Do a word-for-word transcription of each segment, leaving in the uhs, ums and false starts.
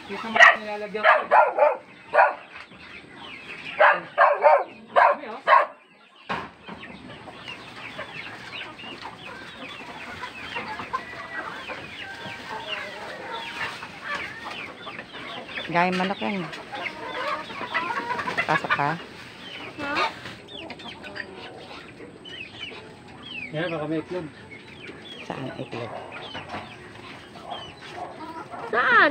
Kita mo nilalagyan ko. Dami oh. Gaya manok yan. Pasok ka? Ha? Yan, baka may itlog. Saan itlog? Saan?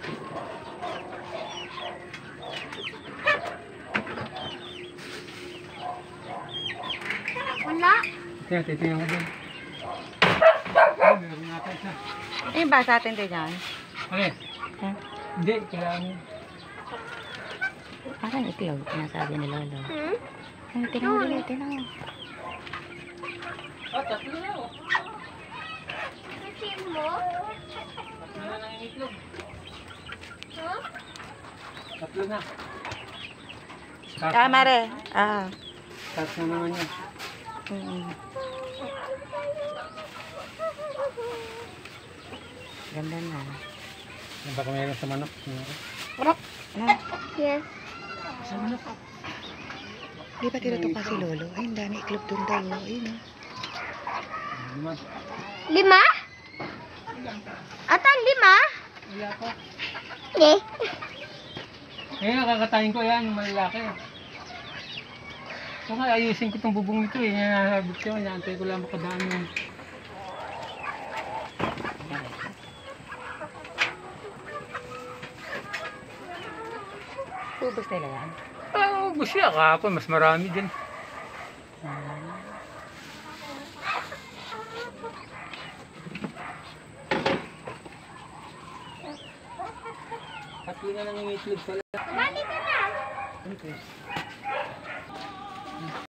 Wala. Tingnan, titingnan ko din. Ay, meron nata isa. Eh, ba sa atin din yan? Okay. Huh? Hindi, kailangan. Parang itlog, sinasabi ni Lolo. Hmm? Ay, tinang mo dito, tinang mo. Oh, tatlo na oh. Kasi mo? Tatlo na lang yung itlog. Ha? Tatlo na. Ah, Mare. Ah. Tatlo na naman yan. Mm. Ganda na. Yan, baka mayroon sa manok. Urok! Ah, Yes. Sa manok. di ba tinutok pa si Lolo? Ay, ang dami iklog doon daw. Ayun oh. Lima. Lima? Atan, lima? Wala pa. Eh. Ngayon, nakakatayin ko yan, yung malalaki. So nga, ayusin ko itong bubong ito eh. Nanasabit ko, inaantay ko lang makadaan yung... Ubus nila yan. Ah, ubus siya. Kahapon, mas marami din. Tatlo na lang yung itlog pala. Balik ka na. Okay.